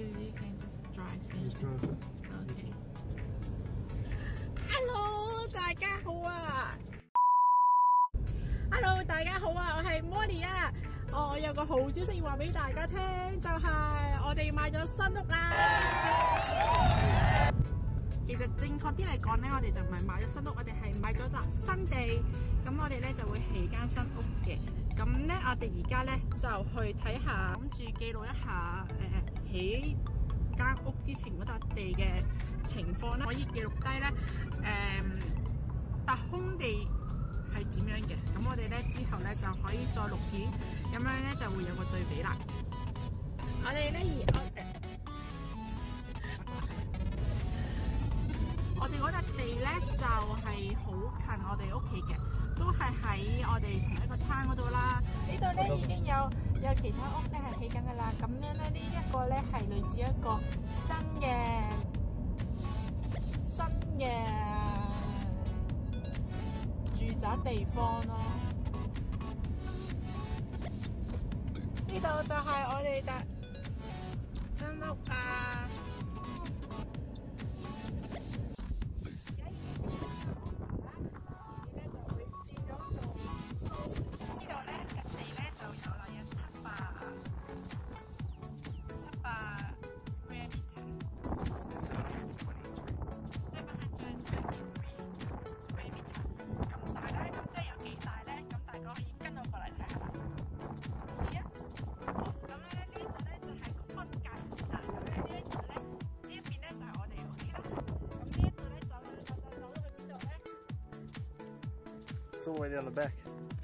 you can just drive in. Just drive it. Okay. Hello， 大家好啊 ！Hello， 大家好啊！我係 Molly 啊！我有個好消息要話俾大家聽，就係我哋買咗新屋啦。其實正確啲嚟講咧，我哋就唔係買咗新屋，我哋係買咗笪新地。咁我哋咧就會起間新屋嘅。咁咧，我哋而家咧就去睇下，諗住記錄一下起間屋之前嗰笪地嘅情況啦，可以記錄低咧笪空地係點樣嘅。咁我哋咧之後咧就可以再錄片，咁樣咧就會有個對比啦。我哋咧我哋嗰笪地咧就係好近我哋屋企嘅，都係喺我哋同一個餐嗰度啦。呢度咧已經有其他屋咧係起緊噶啦。咁樣咧呢一個咧係類似一個新嘅住宅地方咯。呢度就係我哋笪新屋啊！ It's all the way down the back.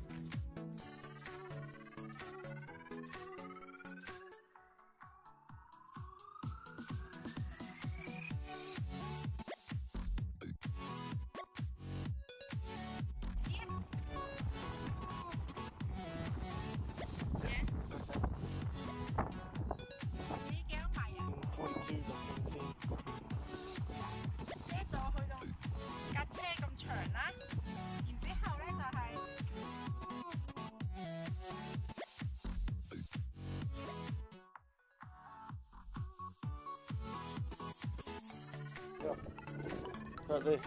我哋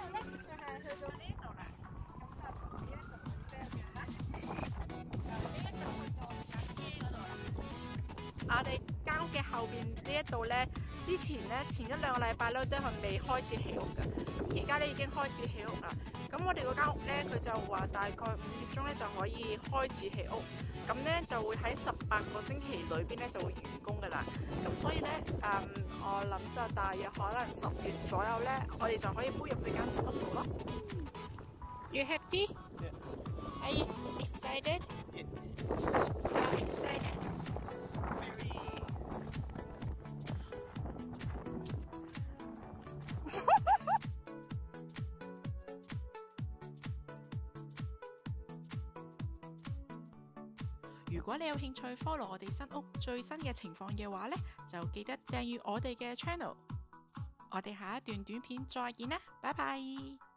間屋嘅後邊呢一度咧，之前咧前1-2個禮拜咧都係未開始起屋嘅，而家咧已經開始起屋啦。咁我哋嗰間屋咧，佢就話大概5月中咧就可以開始起屋，咁咧就會喺18個星期裏邊咧就會完工噶啦。咁所以咧，我諗就大約可能10月左右咧，我哋就可以搬入去間新屋度咯。You happy? Yeah. Are you excited? Yeah. I'm excited. Very. 如果你有興趣 follow 我哋新屋最新嘅情況嘅話呢，就記得訂閱我哋嘅 channel。我哋下一段短片再見啦，拜拜。